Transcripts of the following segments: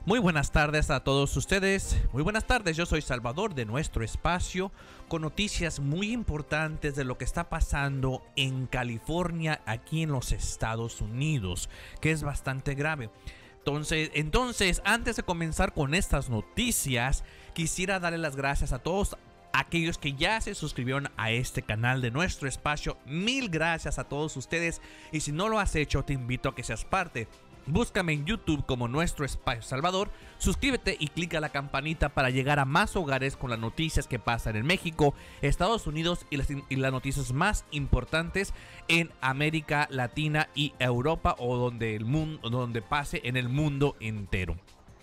Muy buenas tardes a todos ustedes. Muy buenas tardes, yo soy Salvador de Nuestro Espacio con noticias muy importantes de lo que está pasando en California, aquí en los Estados Unidos, que es bastante grave. Entonces, antes de comenzar con estas noticias, quisiera darle las gracias a todos aquellos que ya se suscribieron a este canal de Nuestro Espacio. Mil gracias a todos ustedes, y si no lo has hecho, te invito a que seas parte. Búscame en YouTube como Nuestro Espacio Salvador, suscríbete y clica la campanita para llegar a más hogares con las noticias que pasan en México, Estados Unidos y las noticias más importantes en América Latina y Europa, o donde pase en el mundo entero.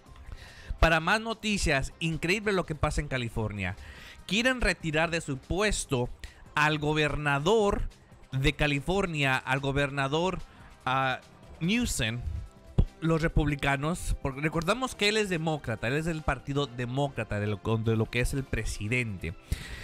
Para más noticias, increíble lo que pasa en California. Quieren retirar de su puesto al gobernador de California, al gobernador Newsom. Los republicanos, porque recordamos que él es demócrata, él es del partido demócrata, de lo que es el presidente.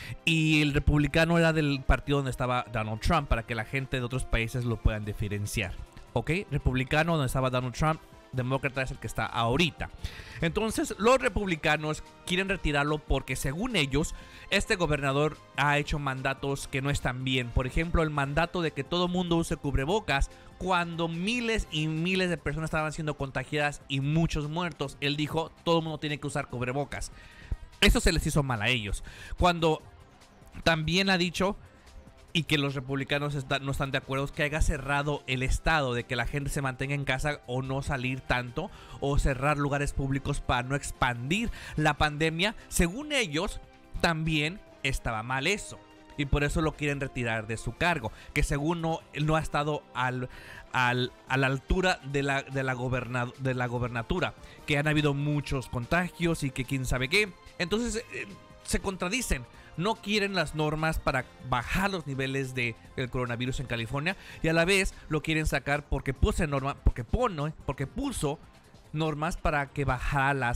Y el republicano era del partido donde estaba Donald Trump, para que la gente de otros países lo puedan diferenciar. ¿Ok? Republicano donde estaba Donald Trump, demócrata es el que está ahorita. Entonces los republicanos quieren retirarlo porque, según ellos, este gobernador ha hecho mandatos que no están bien. Por ejemplo, el mandato de que todo mundo use cubrebocas cuando miles y miles de personas estaban siendo contagiadas y muchos muertos. Él dijo, todo el mundo tiene que usar cubrebocas. Eso se les hizo mal a ellos. Cuando también ha dicho, y que los republicanos no están de acuerdo, es que haya cerrado el estado, de que la gente se mantenga en casa o no salir tanto, o cerrar lugares públicos para no expandir la pandemia. Según ellos, también estaba mal eso, y por eso lo quieren retirar de su cargo, que según no ha estado a la altura de la gobernatura, que han habido muchos contagios y que quién sabe qué. Entonces se contradicen. No quieren las normas para bajar los niveles del coronavirus en California, y a la vez lo quieren sacar porque puso normas para que bajara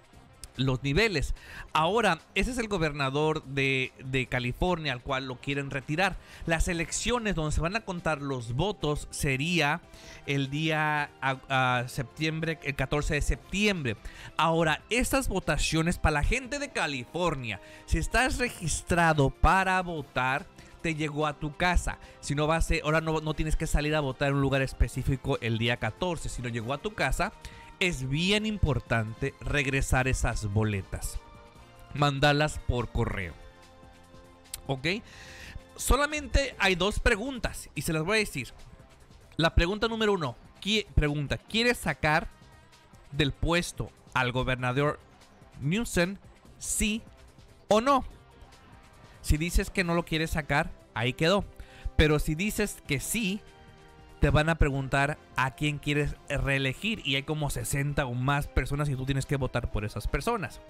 los niveles. Ahora, ese es el gobernador de California, al cual lo quieren retirar. Las elecciones donde se van a contar los votos sería el día septiembre, el 14 de septiembre. Ahora, estas votaciones para la gente de California, si estás registrado para votar, te llegó a tu casa. Si no vas ahora no tienes que salir a votar en un lugar específico el día 14, sino llegó a tu casa. Es bien importante regresar esas boletas, mandarlas por correo. ¿Ok? Solamente hay dos preguntas y se las voy a decir. La pregunta número 1 pregunta: ¿quieres sacar del puesto al gobernador Newsom? ¿Sí o no? Si dices que no lo quieres sacar, ahí quedó. Pero si dices que sí, te van a preguntar a quién quieres reelegir, y hay como 60 o más personas y tú tienes que votar por esas personas.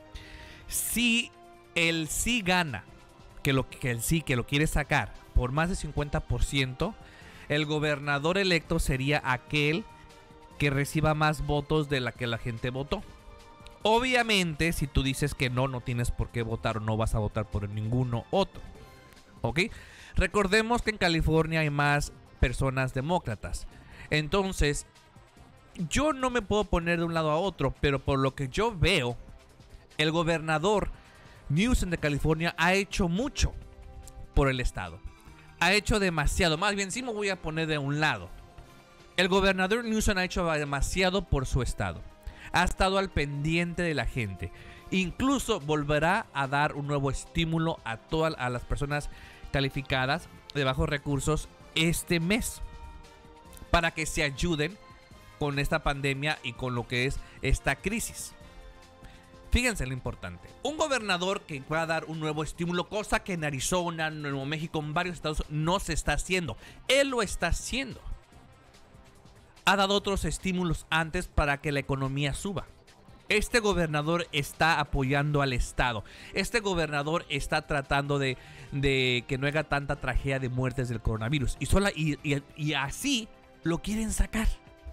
Si el sí gana, que lo quiere sacar por más de 50%, el gobernador electo sería aquel que reciba más votos de la que la gente votó. Obviamente, si tú dices que no tienes por qué votar, o no vas a votar por ninguno otro. ¿Ok? Recordemos que en California hay más personas demócratas. Entonces, yo no me puedo poner de un lado a otro, pero por lo que yo veo, el gobernador Newsom de California ha hecho mucho por el estado. Ha hecho demasiado. Más bien, sí me voy a poner de un lado. El gobernador Newsom ha hecho demasiado por su estado. Ha estado al pendiente de la gente. Incluso volverá a dar un nuevo estímulo a todas las personas calificadas de bajos recursos este mes, para que se ayuden con esta pandemia y con lo que es esta crisis. Fíjense lo importante: un gobernador que va a dar un nuevo estímulo, cosa que en Arizona, en Nuevo México, en varios estados no se está haciendo. Él lo está haciendo. Ha dado otros estímulos antes para que la economía suba. Este gobernador está apoyando al estado. Este gobernador está tratando de que no haya tanta tragedia de muertes del coronavirus. Y así lo quieren sacar.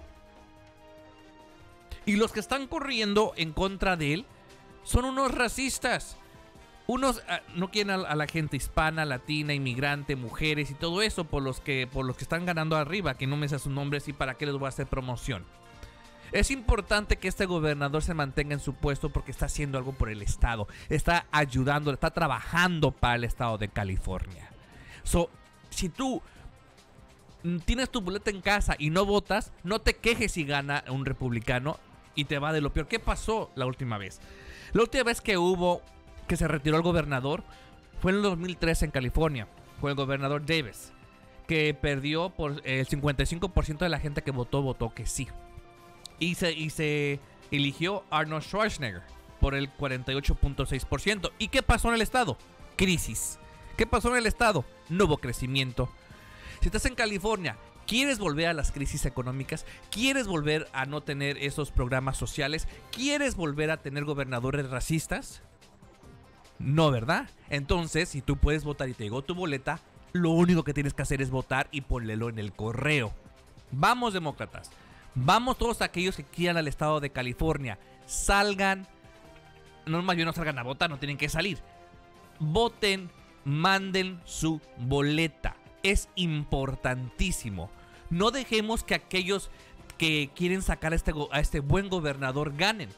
Y los que están corriendo en contra de él son unos racistas. Unos no quieren a la gente hispana, latina, inmigrante, mujeres y todo eso, por los que están ganando arriba, que no me sé sus nombres y para qué les voy a hacer promoción. Es importante que este gobernador se mantenga en su puesto porque está haciendo algo por el estado. Está ayudando, está trabajando para el estado de California. Si tú tienes tu boleta en casa y no votas, no te quejes si gana un republicano y te va de lo peor. ¿Qué pasó la última vez? La última vez que se retiró el gobernador fue en el 2013 en California. Fue el gobernador Davis, que perdió por el 55% de la gente que votó que sí. Y se eligió Arnold Schwarzenegger por el 48.6%. ¿Y qué pasó en el estado? Crisis. ¿Qué pasó en el estado? No hubo crecimiento. Si estás en California, ¿quieres volver a las crisis económicas? ¿Quieres volver a no tener esos programas sociales? ¿Quieres volver a tener gobernadores racistas? No, ¿verdad? Entonces, si tú puedes votar y te llegó tu boleta, lo único que tienes que hacer es votar y ponértelo en el correo. Vamos, demócratas. Vamos todos aquellos que quieran al estado de California. Salgan. No, más bien no salgan a votar, no tienen que salir. Voten, manden su boleta. Es importantísimo. No dejemos que aquellos que quieren sacar a este buen gobernador ganen.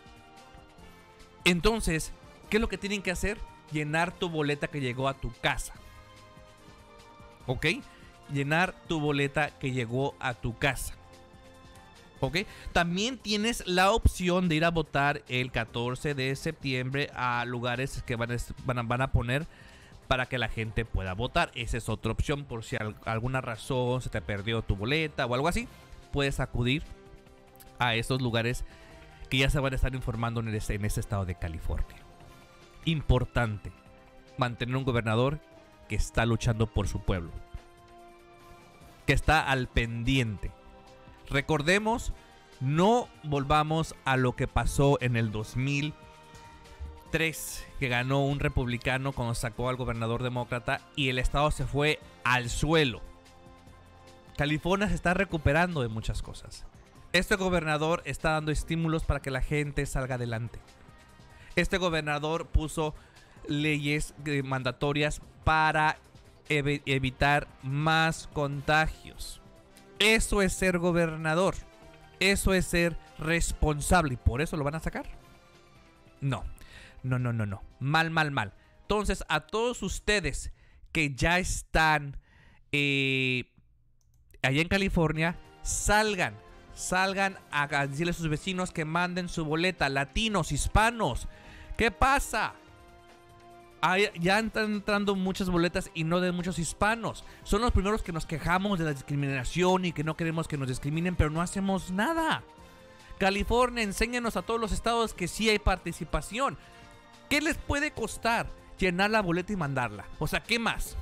Entonces, ¿qué es lo que tienen que hacer? Llenar tu boleta que llegó a tu casa. ¿Ok? Llenar tu boleta que llegó a tu casa. ¿Ok? También tienes la opción de ir a votar el 14 de septiembre a lugares que van a poner para que la gente pueda votar. Esa es otra opción por si alguna razón se te perdió tu boleta o algo así. Puedes acudir a esos lugares que ya se van a estar informando en ese estado de California. Importante mantener un gobernador que está luchando por su pueblo, que está al pendiente. Recordemos, no volvamos a lo que pasó en el 2003, que ganó un republicano cuando sacó al gobernador demócrata y el estado se fue al suelo. California se está recuperando de muchas cosas. Este gobernador está dando estímulos para que la gente salga adelante. Este gobernador puso leyes mandatorias para evitar más contagios. Eso es ser gobernador. Eso es ser responsable. ¿Y por eso lo van a sacar? No. No. Mal. Entonces, a todos ustedes que ya están allá en California, salgan a decirle a sus vecinos que manden su boleta. Latinos, hispanos, ¿qué pasa? Ya están entrando muchas boletas y no de muchos hispanos. Son los primeros que nos quejamos de la discriminación y que no queremos que nos discriminen, pero no hacemos nada. California, enséñanos a todos los estados que sí hay participación. ¿Qué les puede costar llenar la boleta y mandarla? O sea, ¿qué más?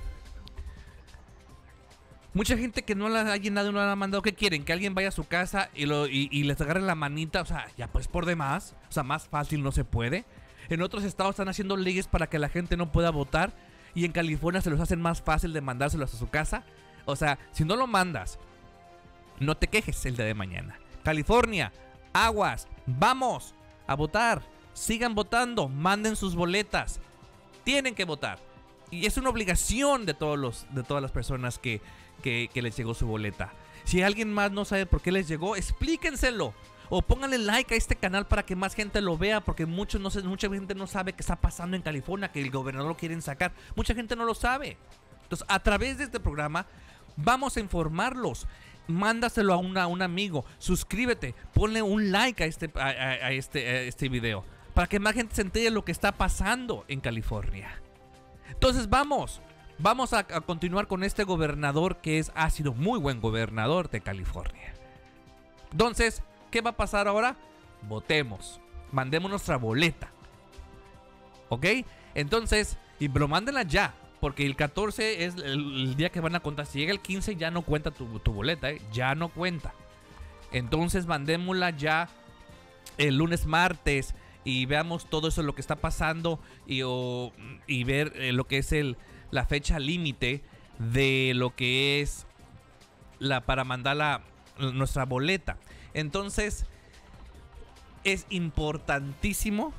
Mucha gente que no la ha llenado y no la ha mandado, ¿qué quieren? Que alguien vaya a su casa y les agarre la manita. O sea, ya pues por demás. O sea, más fácil no se puede. En otros estados están haciendo leyes para que la gente no pueda votar. Y en California se los hacen más fácil de mandárselos a su casa. O sea, si no lo mandas, no te quejes el día de mañana. California, aguas, vamos a votar. Sigan votando, manden sus boletas. Tienen que votar. Y es una obligación de todas las personas que les llegó su boleta. Si alguien más no sabe por qué les llegó, explíquenselo. O pónganle like a este canal para que más gente lo vea, porque mucha gente no sabe qué está pasando en California, que el gobernador lo quieren sacar. Mucha gente no lo sabe. Entonces, a través de este programa, vamos a informarlos. Mándaselo a un amigo. Suscríbete. Ponle un like a este video, para que más gente se entere de lo que está pasando en California. Entonces, vamos a continuar con este gobernador que ha sido muy buen gobernador de California. Entonces, ¿qué va a pasar ahora? Votemos. Mandemos nuestra boleta. ¿Ok? Entonces, pero mándenla ya. Porque el 14 es el día que van a contar. Si llega el 15 ya no cuenta tu boleta, ¿eh? Ya no cuenta. Entonces, mandémosla ya el lunes, martes. Y veamos todo eso, lo que está pasando. Y ver lo que es la fecha límite de lo que es para mandar nuestra boleta. Entonces, es importantísimo.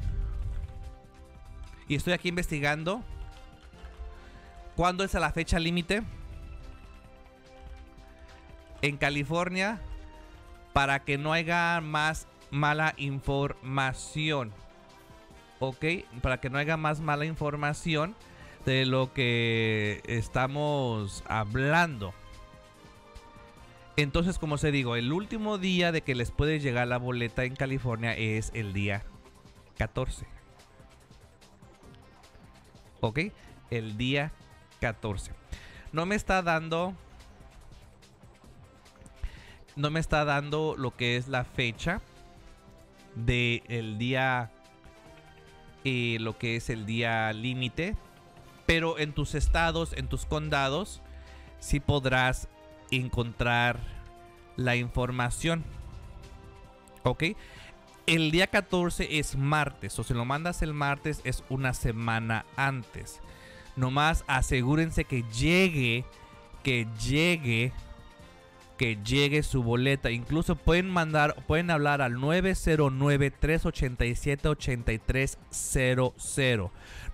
Y estoy aquí investigando cuándo es la fecha límite en California para que no haya más mala información. Ok, para que no haya más mala información de lo que estamos hablando. Entonces, como se digo, el último día de que les puede llegar la boleta en California es el día 14. Ok, el día 14. No me está dando lo que es la fecha del día, lo que es el día límite, pero en tus estados, en tus condados, sí podrás encontrar la información. Ok, el día 14 es martes, o si lo mandas el martes es una semana antes. Nomás asegúrense que llegue su boleta. Incluso pueden hablar al 909-387-8300.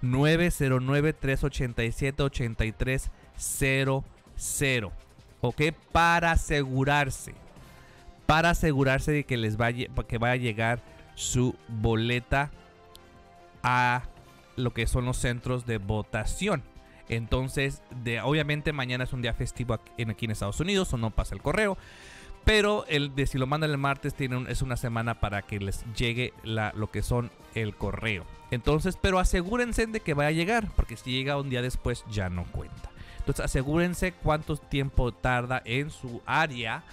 909-387-8300. Ok, para asegurarse de que que vaya a llegar su boleta a lo que son los centros de votación. Entonces, obviamente mañana es un día festivo aquí en Estados Unidos, o no pasa el correo. Pero si lo mandan el martes, es una semana para que les llegue lo que son el correo. Entonces, pero asegúrense de que vaya a llegar, porque si llega un día después ya no cuenta. Entonces, asegúrense cuánto tiempo tarda en su área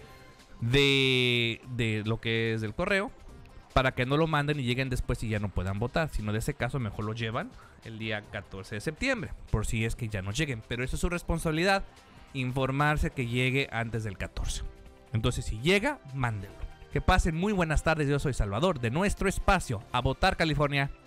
de lo que es el correo, para que no lo manden y lleguen después y ya no puedan votar. Si no, de ese caso, mejor lo llevan el día 14 de septiembre, por si es que ya no lleguen. Pero eso es su responsabilidad, informarse que llegue antes del 14. Entonces, si llega, mándenlo. Que pasen muy buenas tardes. Yo soy Salvador, de nuestro espacio A Votar California.